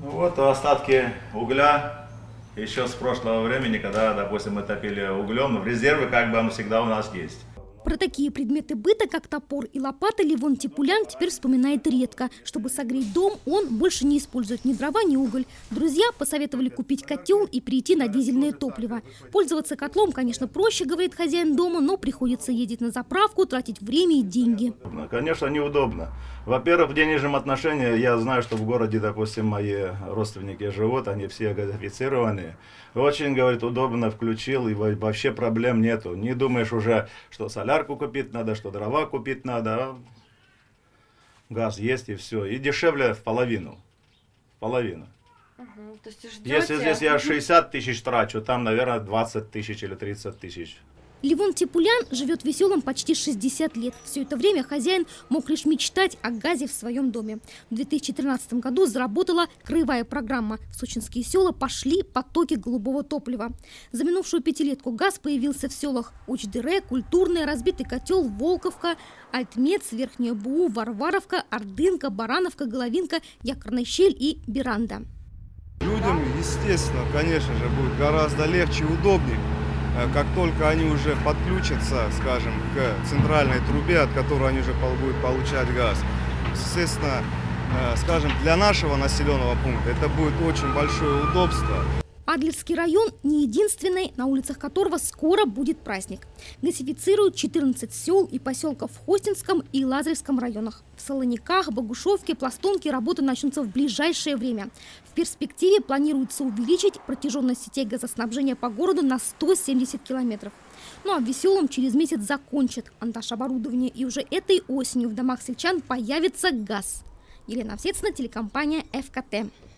Вот остатки угля еще с прошлого времени, когда, допустим, мы топили углем, в резерве как бы он всегда у нас есть. Про такие предметы быта, как топор и лопата, Левон Тепулян теперь вспоминает редко. Чтобы согреть дом, он больше не использует ни дрова, ни уголь. Друзья посоветовали купить котел и перейти на дизельное топливо. Пользоваться котлом, конечно, проще, говорит хозяин дома, но приходится ездить на заправку, тратить время и деньги. Конечно, неудобно. Во-первых, в денежном отношении я знаю, что в городе, допустим, мои родственники живут, они все газифицированные. Очень, говорит, удобно включил, и вообще проблем нету. Не думаешь уже, что солярку купить надо, что дрова купить надо. Газ есть и все. И дешевле в половину. То есть если здесь я 60 тысяч трачу, там, наверное, 20 тысяч или 30 тысяч. Левон Тепулян живет в Веселом почти 60 лет. Все это время хозяин мог лишь мечтать о газе в своем доме. В 2013 году заработала краевая программа. В сочинские села пошли потоки голубого топлива. За минувшую пятилетку газ появился в селах Уч-Дере, Культурная, Разбитый котел, Волковка, Альтмец, Верхняя Буу, Варваровка, Ордынка, Барановка, Головинка, Якорная щель и Беранда. Людям, естественно, конечно же, будет гораздо легче и удобнее, как только они уже подключатся, скажем, к центральной трубе, от которой они уже будут получать газ. Естественно, скажем, для нашего населенного пункта это будет очень большое удобство. Адлерский район не единственный, на улицах которого скоро будет праздник. Газифицируют 14 сел и поселков в Хостинском и Лазаревском районах. В Солониках, Богушевке, Пластунке работы начнутся в ближайшее время. В перспективе планируется увеличить протяженность сетей газоснабжения по городу на 170 километров. Ну а в Веселом через месяц закончат монтаж оборудования, и уже этой осенью в домах сельчан появится газ. Елена Овсецина, телекомпания ФКТ.